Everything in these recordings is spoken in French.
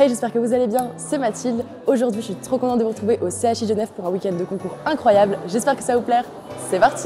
Hey, j'espère que vous allez bien, c'est Mathilde. Aujourd'hui, je suis trop contente de vous retrouver au CHI Genève pour un week-end de concours incroyable. J'espère que ça va vous plaire. C'est parti!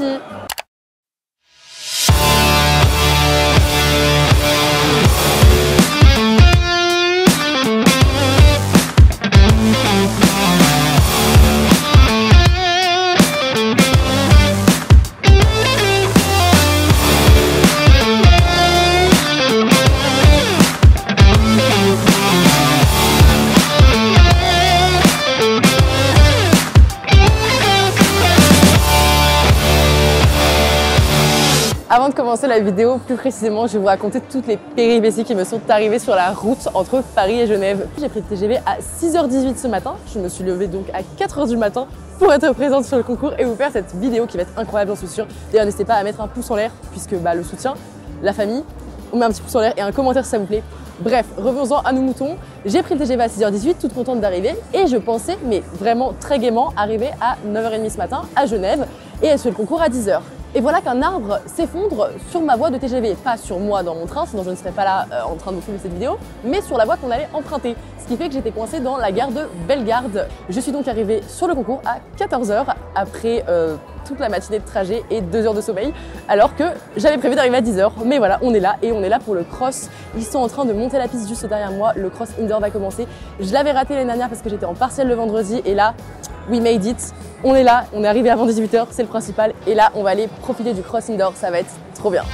Avant de commencer la vidéo, plus précisément, je vais vous raconter toutes les péripéties qui me sont arrivées sur la route entre Paris et Genève. J'ai pris le TGV à 6h18 ce matin. Je me suis levée donc à 4h du matin pour être présente sur le concours et vous faire cette vidéo qui va être incroyable, j'en suis sûre. D'ailleurs, n'hésitez pas à mettre un pouce en l'air puisque le soutien, la famille, on met un petit pouce en l'air et un commentaire si ça vous plaît. Bref, revenons-en à nos moutons. J'ai pris le TGV à 6h18, toute contente d'arriver et je pensais, mais vraiment très gaiement, arriver à 9h30 ce matin à Genève et être sur le concours à 10h. Et voilà qu'un arbre s'effondre sur ma voie de TGV, pas sur moi dans mon train, sinon je ne serais pas là en train de vous filmer cette vidéo, mais sur la voie qu'on allait emprunter. Ce qui fait que j'étais coincée dans la gare de Bellegarde. Je suis donc arrivée sur le concours à 14h après toute la matinée de trajet et 2 heures de sommeil, alors que j'avais prévu d'arriver à 10h. Mais voilà, on est là et on est là pour le cross. Ils sont en train de monter la piste juste derrière moi. Le cross indoor va commencer. Je l'avais raté l'année dernière parce que j'étais en partiel le vendredi et là, we made it. On est là, on est arrivé avant 18h, c'est le principal. Et là, on va aller profiter du cross indoor, ça va être trop bien.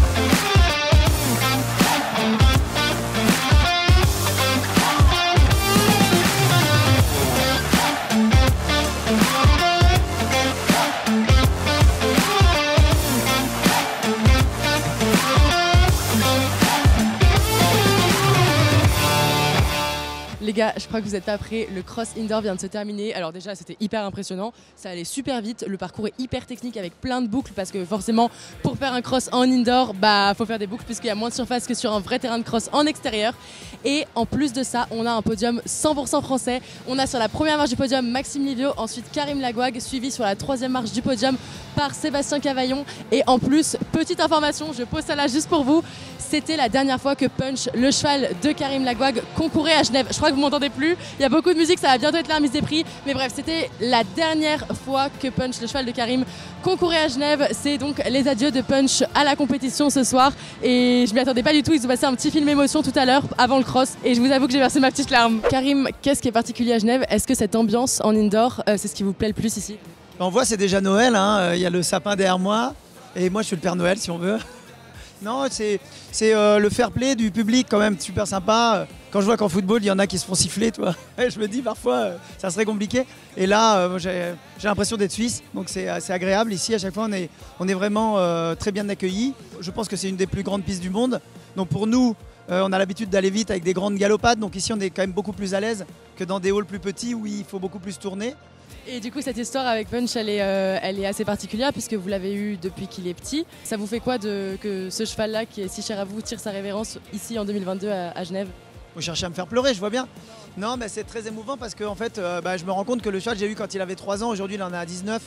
Les gars, je crois que vous n'êtes pas prêts, le cross indoor vient de se terminer. Alors déjà, c'était hyper impressionnant, ça allait super vite, le parcours est hyper technique avec plein de boucles parce que forcément, pour faire un cross en indoor, faut faire des boucles puisqu'il y a moins de surface que sur un vrai terrain de cross en extérieur. Et en plus de ça, on a un podium 100% français. On a sur la première marche du podium Maxime Livio, ensuite Karim Lagouag, suivi sur la troisième marche du podium par Sébastien Cavaillon. Et en plus, petite information, je pose ça là juste pour vous, c'était la dernière fois que Punch, le cheval de Karim Lagouag, concourait à Genève. Je crois que vous m'entendez plus, il y a beaucoup de musique, ça va bientôt être la remise des prix. Mais bref, c'était la dernière fois que Punch, le cheval de Karim, concourait à Genève. C'est donc les adieux de Punch à la compétition ce soir. Et je m'y attendais pas du tout, ils ont passé un petit film émotion tout à l'heure, avant le cross. Et je vous avoue que j'ai versé ma petite larme. Karim, qu'est-ce qui est particulier à Genève? Est-ce que cette ambiance en indoor, c'est ce qui vous plaît le plus ici? On voit, c'est déjà Noël, hein. Il y a le sapin derrière moi. Et moi, je suis le Père Noël, si on veut. Non, c'est le fair play du public quand même, super sympa. Quand je vois qu'en football, il y en a qui se font siffler, toi. Je me dis parfois, ça serait compliqué. Et là, j'ai l'impression d'être suisse, donc c'est agréable. Ici, à chaque fois, on est vraiment très bien accueillis. Je pense que c'est une des plus grandes pistes du monde. Donc pour nous, on a l'habitude d'aller vite avec des grandes galopades. Donc ici, on est quand même beaucoup plus à l'aise que dans des halls plus petits où il faut beaucoup plus tourner. Et du coup, cette histoire avec Punch, elle est assez particulière puisque vous l'avez eu depuis qu'il est petit. Ça vous fait quoi que ce cheval-là, qui est si cher à vous, tire sa révérence ici en 2022 à Genève? Vous cherchez à me faire pleurer, je vois bien. Non, mais c'est très émouvant parce que en fait, je me rends compte que le cheval, j'ai eu quand il avait 3 ans, aujourd'hui il en a 19.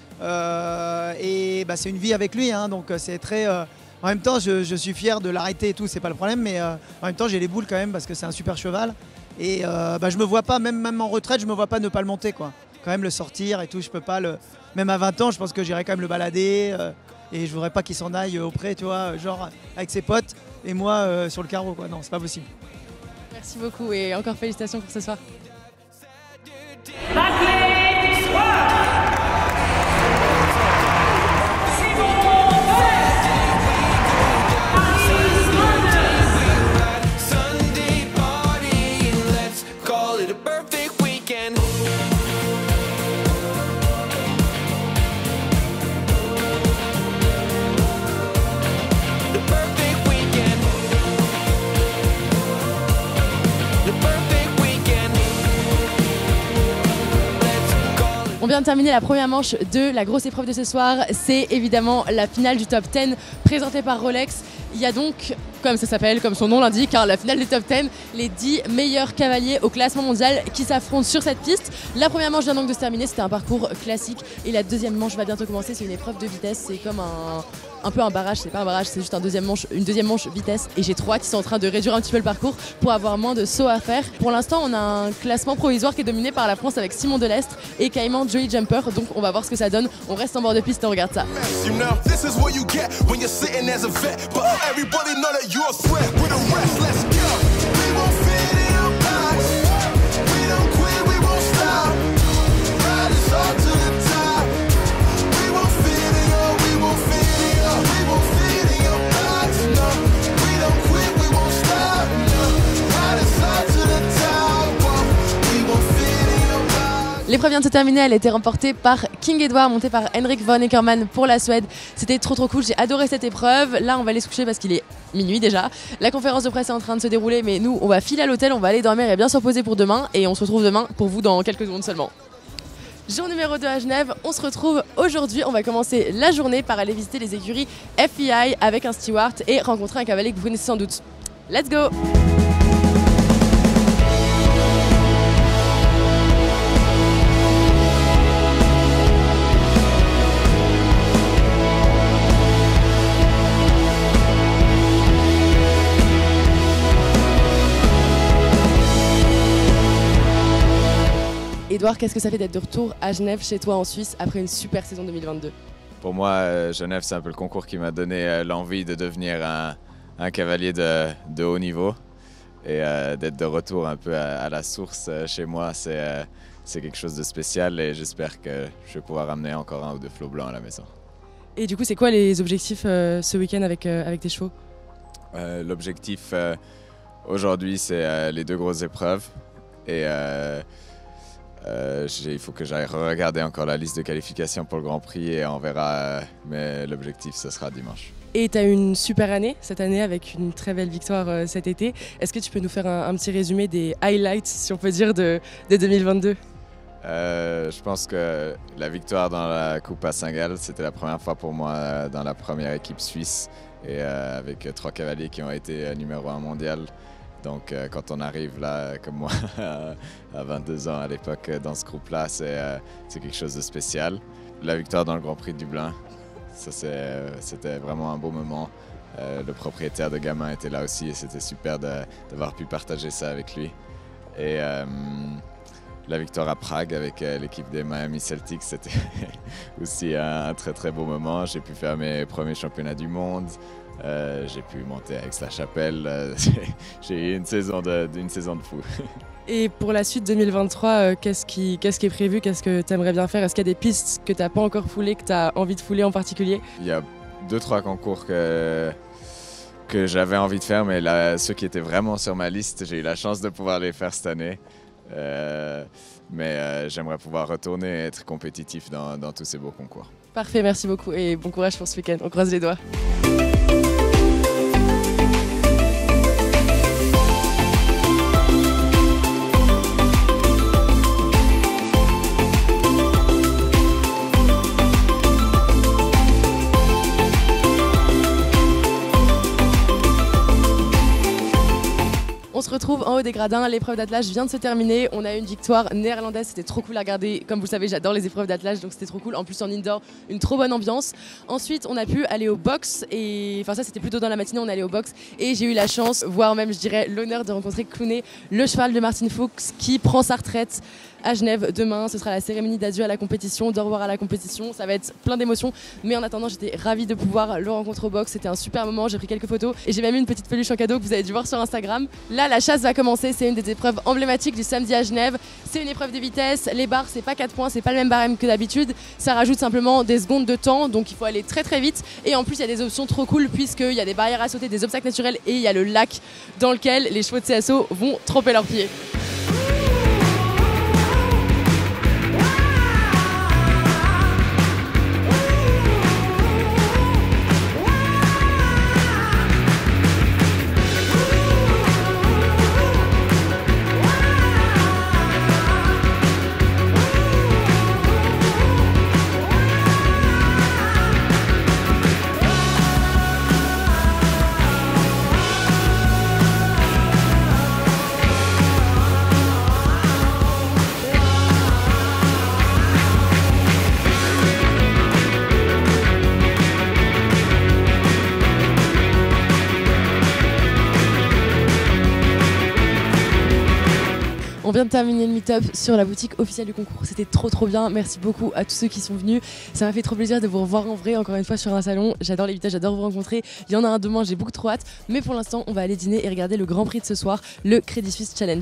C'est une vie avec lui, hein, donc c'est très... En même temps, je suis fier de l'arrêter et tout, c'est pas le problème, mais en même temps, j'ai les boules quand même parce que c'est un super cheval. Et je me vois pas, même en retraite, je me vois pas ne pas le monter, quoi. Quand même le sortir et tout, je peux pas le... Même à 20 ans, je pense que j'irai quand même le balader et je voudrais pas qu'il s'en aille auprès, tu vois, genre avec ses potes et moi sur le carreau, quoi. Non, c'est pas possible. Merci beaucoup et encore félicitations pour ce soir. On vient de terminer la première manche de la grosse épreuve de ce soir. C'est évidemment la finale du top 10 présentée par Rolex. Il y a donc, comme ça s'appelle, comme son nom l'indique, la finale des top 10, les 10 meilleurs cavaliers au classement mondial qui s'affrontent sur cette piste. La première manche vient donc de se terminer, c'était un parcours classique. Et la deuxième manche va bientôt commencer, c'est une épreuve de vitesse. C'est comme un peu un barrage, c'est pas un barrage, c'est juste une deuxième manche vitesse. Et j'ai 3 qui sont en train de réduire un petit peu le parcours pour avoir moins de sauts à faire. Pour l'instant, on a un classement provisoire qui est dominé par la France avec Simon Delestre et Caïman Joey Jumper. Donc on va voir ce que ça donne. On reste en bord de piste et on regarde ça. L'épreuve vient de se terminer, elle a été remportée par King Edward, montée par Henrik von Eckermann pour la Suède. C'était trop cool, j'ai adoré cette épreuve. Là, on va aller se coucher parce qu'il est minuit déjà. La conférence de presse est en train de se dérouler, mais nous, on va filer à l'hôtel, on va aller dormir et bien se reposer pour demain. Et on se retrouve demain pour vous dans quelques secondes seulement. Jour numéro 2 à Genève, on se retrouve aujourd'hui. On va commencer la journée par aller visiter les écuries FEI avec un steward et rencontrer un cavalier que vous connaissez sans doute. Let's go! Edouard, qu'est-ce que ça fait d'être de retour à Genève, chez toi en Suisse, après une super saison 2022? Pour moi, Genève, c'est un peu le concours qui m'a donné l'envie de devenir un cavalier de haut niveau et d'être de retour un peu à la source chez moi. C'est quelque chose de spécial et j'espère que je vais pouvoir ramener encore 1 ou 2 flots blancs à la maison. Et du coup, c'est quoi les objectifs ce week-end avec tes chevaux? L'objectif aujourd'hui, c'est les 2 grosses épreuves et il faut que j'aille regarder encore la liste de qualification pour le Grand Prix et on verra, mais l'objectif ce sera dimanche. Et tu as eu une super année cette année avec une très belle victoire cet été. Est-ce que tu peux nous faire un petit résumé des highlights, si on peut dire, de 2022? Je pense que la victoire dans la Coupe à Saint-Gall, c'était la première fois pour moi dans la première équipe suisse et avec 3 cavaliers qui ont été numéro 1 mondial. Donc quand on arrive là, comme moi, à 22 ans à l'époque, dans ce groupe-là, c'est quelque chose de spécial. La victoire dans le Grand Prix de Dublin, c'était vraiment un beau moment. Le propriétaire de Gamin était là aussi et c'était super d'avoir pu partager ça avec lui. Et la victoire à Prague avec l'équipe des Miami Celtics, c'était aussi un très beau moment. J'ai pu faire mes premiers championnats du monde. J'ai pu monter à Aix-la-Chapelle. J'ai eu une saison de fou. Et pour la suite 2023, qu'est-ce qui est prévu? Qu'est-ce que tu aimerais bien faire? Est-ce qu'il y a des pistes que tu n'as pas encore foulées, que tu as envie de fouler en particulier? Il y a 2-3 concours que j'avais envie de faire, mais là, ceux qui étaient vraiment sur ma liste, j'ai eu la chance de pouvoir les faire cette année. Mais j'aimerais pouvoir retourner et être compétitif dans tous ces beaux concours. Parfait, merci beaucoup et bon courage pour ce week-end. On croise les doigts. On se retrouve en haut des gradins, l'épreuve d'attelage vient de se terminer, on a eu une victoire néerlandaise, c'était trop cool à regarder, comme vous le savez j'adore les épreuves d'attelage donc c'était trop cool, en plus en indoor, une trop bonne ambiance. Ensuite on a pu aller au box, et enfin ça c'était plutôt dans la matinée, on est allé au box et j'ai eu la chance, voire même je dirais l'honneur de rencontrer Clooney, le cheval de Martin Fuchs qui prend sa retraite à Genève demain. Ce sera la cérémonie d'adieu à la compétition, d'au revoir à la compétition, ça va être plein d'émotions, mais en attendant j'étais ravie de pouvoir le rencontrer au box, c'était un super moment, j'ai pris quelques photos et j'ai même eu une petite peluche en cadeau que vous avez dû voir sur Instagram. Là la chasse va commencer, c'est une des épreuves emblématiques du samedi à Genève, c'est une épreuve de vitesse, les barres c'est pas 4 points, c'est pas le même barème que d'habitude, ça rajoute simplement des secondes de temps, donc il faut aller très vite et en plus il y a des options trop cool puisqu'il y a des barrières à sauter, des obstacles naturels et il y a le lac dans lequel les chevaux de CSO vont tremper leurs pieds. On vient de terminer le meet-up sur la boutique officielle du concours. C'était trop bien. Merci beaucoup à tous ceux qui sont venus. Ça m'a fait trop plaisir de vous revoir en vrai, encore une fois sur un salon. J'adore les visages, j'adore vous rencontrer. Il y en a un demain, j'ai beaucoup trop hâte. Mais pour l'instant, on va aller dîner et regarder le Grand Prix de ce soir, le Credit Suisse Challenge.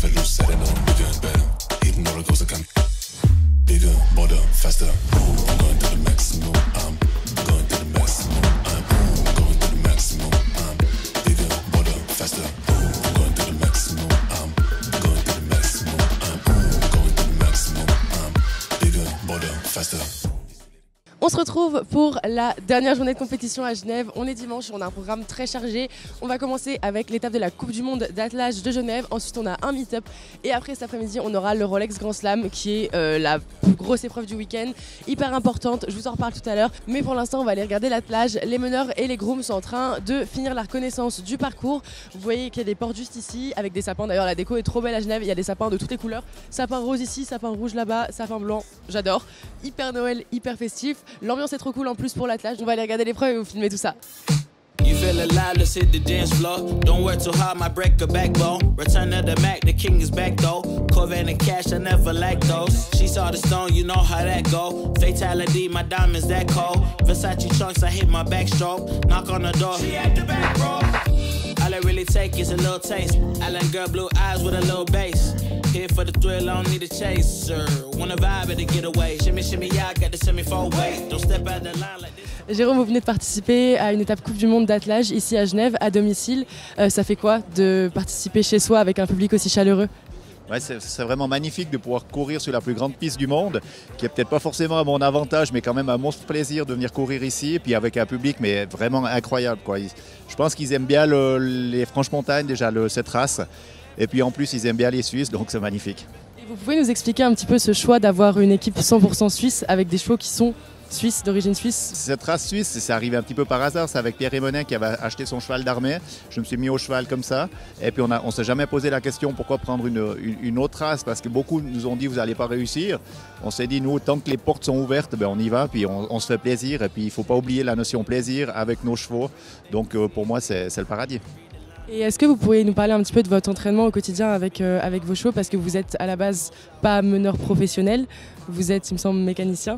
On se retrouve pour la dernière journée de compétition à Genève. On est dimanche, on a un programme très chargé. On va commencer avec l'étape de la Coupe du Monde d'attelage de Genève. Ensuite, on a un meet-up. Et après, cet après-midi, on aura le Rolex Grand Slam qui est la plus grosse épreuve du week-end. Hyper importante, je vous en reparle tout à l'heure. Mais pour l'instant, on va aller regarder l'attelage. Les meneurs et les grooms sont en train de finir la reconnaissance du parcours. Vous voyez qu'il y a des portes juste ici avec des sapins. D'ailleurs, la déco est trop belle à Genève. Il y a des sapins de toutes les couleurs. Sapin rose ici, sapin rouge là-bas, sapin blanc. J'adore. Hyper Noël, hyper festif. L'ambiance est trop cool en plus pour l'attelage. On va aller regarder l'épreuve et vous filmer tout ça. You feel alive, let's hit the dance floor. Don't work too hard, might break a backbone. Return of the Mac, the king is back though. Corvette and cash, I never lack those. She saw the stone, you know how that go. Fatality, my diamonds that cold. Versace trunks, I hit my backstroke. Knock on the door, she at the back, bro. All I really take is a little taste. Island girl, blue eyes with a little bass. Here for the thrill, I don't need a chaser. Wanna vibe and get away. Shimmy, shimmy, yeah, I got the semi-four way. Don't step out the line like this. Jérôme, vous venez de participer à une étape Coupe du Monde d'attelage ici à Genève, à domicile. Ça fait quoi de participer chez soi avec un public aussi chaleureux ? Ouais, c'est vraiment magnifique de pouvoir courir sur la plus grande piste du monde, qui est peut-être pas forcément à mon avantage, mais quand même un monstre plaisir de venir courir ici, et puis avec un public mais vraiment incroyable, quoi. Je pense qu'ils aiment bien les franches montagnes, déjà cette race, et puis en plus ils aiment bien les Suisses, donc c'est magnifique. Et vous pouvez nous expliquer un petit peu ce choix d'avoir une équipe 100% suisse avec des chevaux qui sont suisse, d'origine suisse? Cette race suisse, c'est arrivé un petit peu par hasard. C'est avec Pierre Emonin qui avait acheté son cheval d'armée. Je me suis mis au cheval comme ça. Et puis on ne s'est jamais posé la question pourquoi prendre une autre race. Parce que beaucoup nous ont dit vous n'allez pas réussir. On s'est dit nous, tant que les portes sont ouvertes, ben, on y va. Puis on se fait plaisir. Et puis il ne faut pas oublier la notion plaisir avec nos chevaux. Donc pour moi, c'est le paradis. Et est-ce que vous pourriez nous parler un petit peu de votre entraînement au quotidien avec vos chevaux? Parce que vous êtes à la base pas meneur professionnel. Vous êtes, il me semble, mécanicien.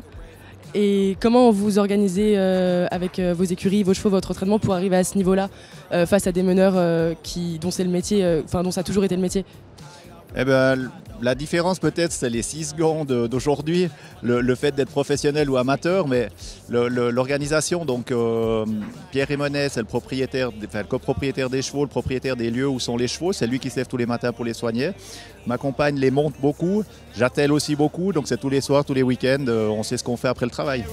Et comment vous organisez avec vos écuries, vos chevaux, votre entraînement pour arriver à ce niveau-là face à des meneurs dont c'est le métier, dont ça a toujours été le métier? Eh ben, la différence peut-être c'est les 6 secondes d'aujourd'hui, le fait d'être professionnel ou amateur, mais l'organisation, donc Pierre Emonin, c'est le copropriétaire des chevaux, le propriétaire des lieux où sont les chevaux, c'est lui qui se lève tous les matins pour les soigner. Ma compagne les monte beaucoup, j'attelle aussi beaucoup, donc c'est tous les soirs, tous les week-ends, on sait ce qu'on fait après le travail.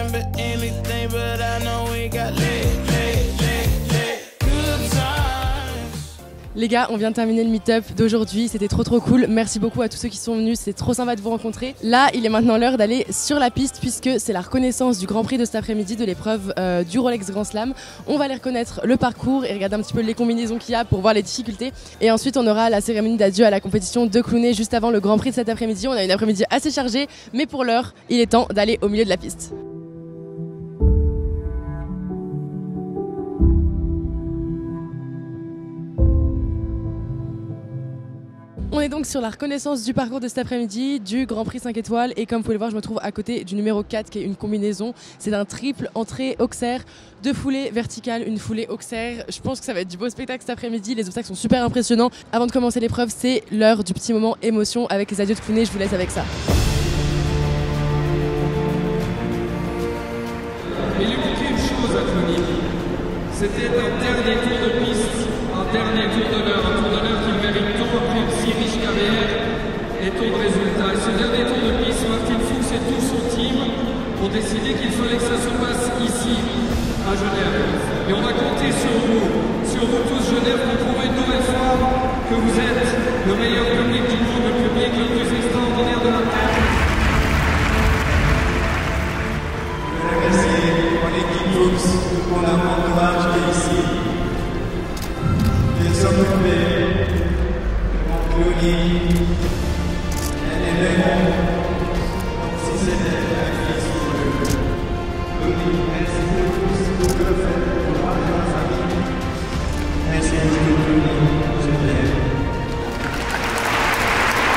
Les gars, on vient de terminer le meet-up d'aujourd'hui, c'était trop cool. Merci beaucoup à tous ceux qui sont venus, c'est trop sympa de vous rencontrer. Là, il est maintenant l'heure d'aller sur la piste puisque c'est la reconnaissance du Grand Prix de cet après-midi de l'épreuve du Rolex Grand Slam. On va aller reconnaître le parcours et regarder un petit peu les combinaisons qu'il y a pour voir les difficultés. Et ensuite, on aura la cérémonie d'adieu à la compétition de Clooney juste avant le Grand Prix de cet après-midi. On a une après-midi assez chargée, mais pour l'heure, il est temps d'aller au milieu de la piste. On est donc sur la reconnaissance du parcours de cet après-midi, du Grand Prix 5 étoiles. Et comme vous pouvez le voir, je me trouve à côté du numéro 4 qui est une combinaison. C'est un triple entrée auxerre, 2 foulées verticales, une foulée auxerre. Je pense que ça va être du beau spectacle cet après-midi. Les obstacles sont super impressionnants. Avant de commencer l'épreuve, c'est l'heure du petit moment émotion avec les adieux de Clooney. Je vous laisse avec ça. Il lui manquait une chose à Clooney. C'était un dernier tour de piste, un dernier tour d'honneur, un tour d'honneur qu'il mérite tant après une si riche carrière et tant de résultats. Et ce dernier tour de piste, Martin Fuchs et tout son team ont décidé qu'il fallait que ça se passe ici, à Genève. Et on va compter sur vous tous Genève, pour prouver une nouvelle fois que vous êtes le meilleur public du monde, le public le plus extraordinaire de la Terre. Je veux remercier mon équipe Fuchs pour la courage qui est ici. Ils sont occupés, mon Clooney, et les héros, si c'était la crise pour eux. Clooney, merci beaucoup pour ce que vous faites pour moi et ma famille. Merci beaucoup Clooney, je t'aime.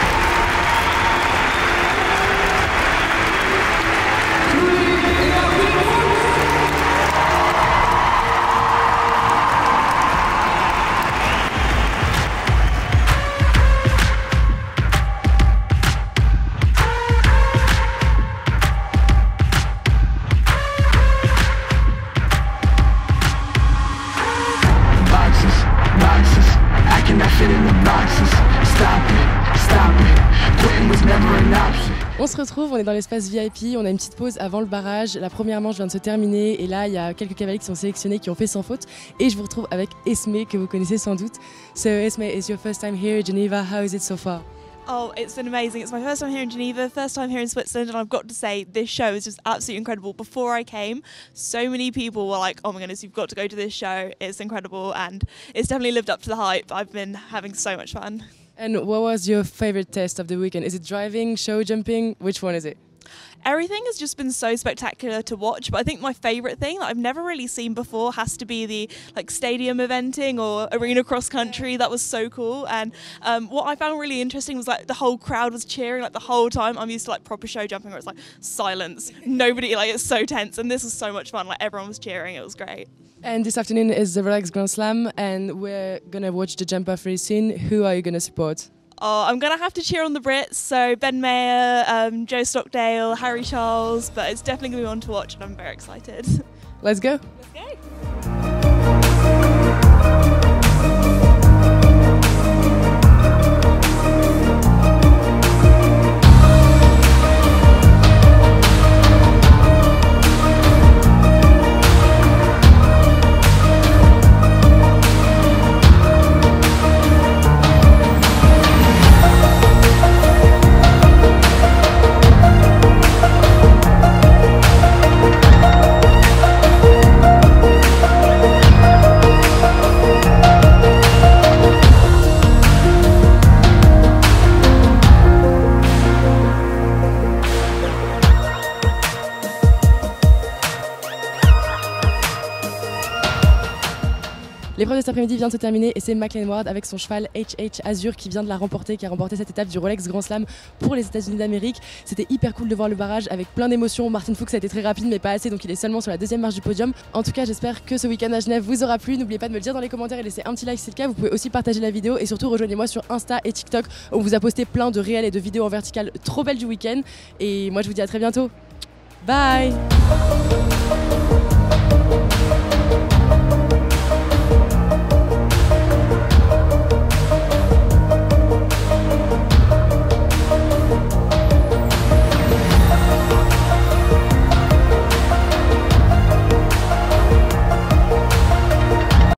On se retrouve, on est dans l'espace VIP, on a une petite pause avant le barrage. La première manche vient de se terminer et là il y a quelques cavaliers qui sont sélectionnés qui ont fait sans faute. Et je vous retrouve avec Esme que vous connaissez sans doute. So Esme, it's your first time here in Geneva. How is it so far? Oh, it's been amazing. It's my first time here in Geneva, first time here in Switzerland, and I've got to say this show is just absolutely incredible. Before I came, so many people were like, oh my goodness, you've got to go to this show. It's incredible, and it's definitely lived up to the hype. I've been having so much fun. And what was your favorite test of the weekend? Is it driving, show jumping? Which one is it? Everything has just been so spectacular to watch, but I think my favourite thing that I've never really seen before has to be the stadium eventing or arena cross country. That was so cool, and what I found really interesting was the whole crowd was cheering the whole time. I'm used to proper show jumping where it's silence, nobody, it's so tense, and this was so much fun. Everyone was cheering, it was great. And this afternoon is the Rolex Grand Slam, and we're gonna watch the jump off very soon. Who are you gonna support? Oh, I'm going to have to cheer on the Brits, so Ben Mayer, Joe Stockdale, Harry Charles, but it's definitely going to be one to watch and I'm very excited. Let's go. Let's go. L'épreuve de cet après-midi vient de se terminer et c'est McLean Ward avec son cheval HH Azure qui vient de la remporter, qui a remporté cette étape du Rolex Grand Slam pour les États-Unis d'Amérique. C'était hyper cool de voir le barrage avec plein d'émotions. Martin Fuchs a été très rapide mais pas assez, donc il est seulement sur la deuxième marche du podium. En tout cas, j'espère que ce week-end à Genève vous aura plu. N'oubliez pas de me le dire dans les commentaires et laisser un petit like si c'est le cas. Vous pouvez aussi partager la vidéo et surtout rejoignez-moi sur Insta et TikTok où on vous a posté plein de réels et de vidéos en vertical trop belles du week-end. Et moi je vous dis à très bientôt. Bye.